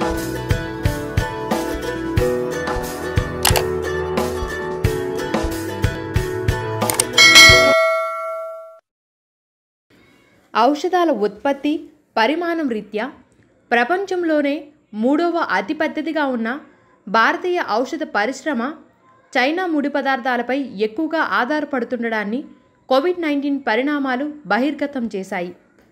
ఔషధాల ఉత్పత్తి పరిమాణం రీత్యా ప్రపంచంలోనే మూడవ అతిపెద్దదిగా ఉన్న భారతీయ ఔషధ పరిశ్రమ చైనా ముడి పదార్థాలపై ఎక్కువగా ఆధారపడుతుండడాన్ని కోవిడ్-19 పరిణామాలు బహిర్గతం చేశాయి.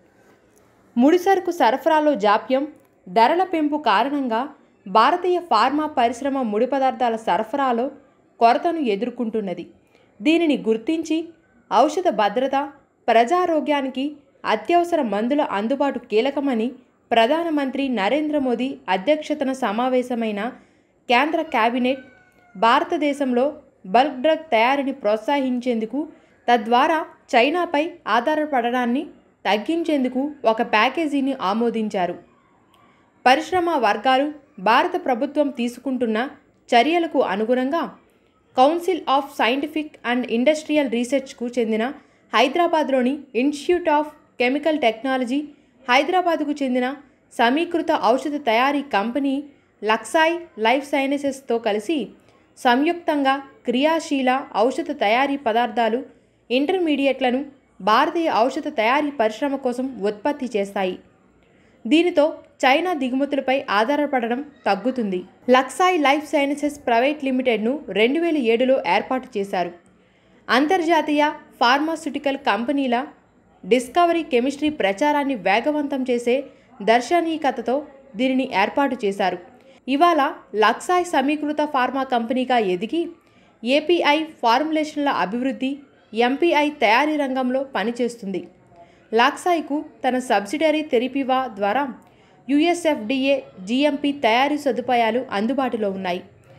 ముడిసరుకు సరఫరాలో జాప్యం, ధరల పెంపు కారణంగా భారతీయ ఫార్మా పరిశ్రమ ముడి పదార్థాల సరఫరాలో కొరతను ఎదుర్కొంటున్నది. దీనిని గుర్తించి ఔషధ భద్రత, ప్రజారోగ్యానికి అత్యవసర మందుల అందుబాటు కీలకమని ప్రధానమంత్రి నరేంద్ర మోదీ అధ్యక్షతన సమావేశమైన కేంద్ర కేబినెట్ భారతదేశంలో బల్క్ డ్రగ్ తయారీని ప్రోత్సహించేందుకు, తద్వారా చైనాపై ఆధారపడడాన్ని తగ్గించేందుకు ఒక ప్యాకేజీని ఆమోదించారు. పరిశ్రమ వర్గాలు భారత ప్రభుత్వం తీసుకుంటున్న చర్యలకు అనుగుణంగా council of scientific and industrial రీసెర్చ్కు చెందిన హైదరాబాద్లోని ఇన్స్టిట్యూట్ ఆఫ్ కెమికల్ టెక్నాలజీ, హైదరాబాద్కు చెందిన సమీకృత ఔషధ తయారీ కంపెనీ లక్సాయ్ లైఫ్ సైన్సెస్తో కలిసి సంయుక్తంగా క్రియాశీల ఔషధ తయారీ పదార్థాలు, ఇంటర్మీడియట్లను భారతీయ ఔషధ తయారీ పరిశ్రమ కోసం ఉత్పత్తి చేస్తాయి. దీనితో చైనా దిగుమతులపై ఆధారపడడం తగ్గుతుంది. లక్సాయ్ లైఫ్ సైన్సెస్ ప్రైవేట్ లిమిటెడ్ను 2007లో ఏర్పాటు చేశారు. అంతర్జాతీయ ఫార్మాస్యూటికల్ కంపెనీల డిస్కవరీ కెమిస్ట్రీ ప్రచారాన్ని వేగవంతం చేసే దార్శనికతతో దీనిని ఏర్పాటు చేశారు. ఇవాళ లక్సాయ్ సమీకృత ఫార్మా కంపెనీగా ఎదిగి ఏపీఐ ఫార్ములేషన్ల అభివృద్ధి, ఎంపీఐ తయారీ రంగంలో పనిచేస్తుంది. లక్సాయ్కు తన సబ్సిడరీ థెరపీవా ద్వారా యుఎస్ఎఫ్డిఏ జిఎంపి తయారీ సదుపాయాలు అందుబాటులో ఉన్నాయి.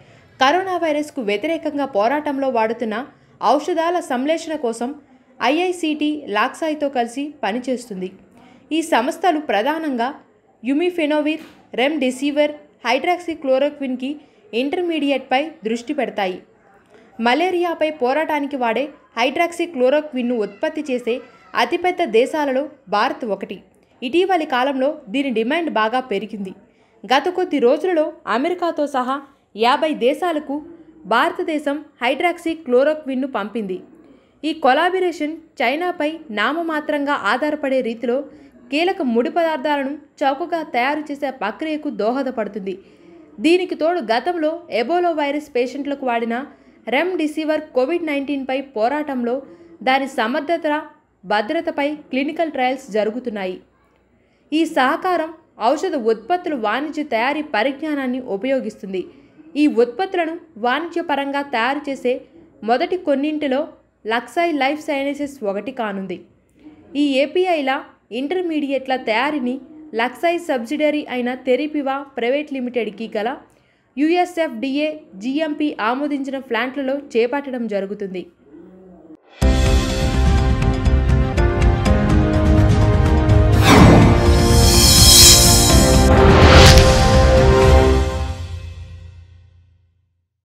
కరోనా వైరస్కు వ్యతిరేకంగా పోరాటంలో వాడుతున్న ఔషధాల సంశ్లేషణ కోసం ఐఐసిటి లక్సాయ్తో కలిసి పనిచేస్తుంది. ఈ సంస్థలు ప్రధానంగా యుమిఫెనోవిర్, రెమ్డెసివిర్, హైడ్రాక్సీక్లోరోక్విన్కి ఇంటర్మీడియట్పై దృష్టి పెడతాయి. మలేరియాపై పోరాటానికి వాడే హైడ్రాక్సీక్లోరోక్విన్ను ఉత్పత్తి చేసే అతిపెద్ద దేశాలలో భారత్ ఒకటి. ఇటీవలి కాలంలో దీని డిమాండ్ బాగా పెరిగింది. గత కొద్ది రోజులలో అమెరికాతో సహా 50 దేశాలకు భారతదేశం హైడ్రాక్సీక్లోరోక్విన్ను పంపింది. ఈ కొలాబరేషన్ చైనాపై నామమాత్రంగా ఆధారపడే రీతిలో కీలక ముడి పదార్థాలను చౌకగా తయారు చేసే ప్రక్రియకు దోహదపడుతుంది. దీనికి తోడు గతంలో ఎబోలా వైరస్ పేషెంట్లకు వాడిన రెమ్డెసివిర్ కోవిడ్-19పై పోరాటంలో దాని సమర్థత, భద్రతపై క్లినికల్ ట్రయల్స్ జరుగుతున్నాయి. ఈ సహకారం ఔషధ ఉత్పత్తుల వాణిజ్య తయారీ పరిజ్ఞానాన్ని ఉపయోగిస్తుంది. ఈ ఉత్పత్తులను వాణిజ్యపరంగా తయారు చేసే మొదటి కొన్నింటిలో లక్సాయ్ లైఫ్ సైన్సెస్ ఒకటి కానుంది. ఈ ఏపీఐల ఇంటర్మీడియట్ల తయారీని లక్సాయ్ సబ్సిడరీ అయిన థెరపీవా ప్రైవేట్ లిమిటెడ్కి గల యుఎస్ఎఫ్డిఏ జిఎంపి ఆమోదించిన ప్లాంట్లలో చేపట్టడం జరుగుతుంది.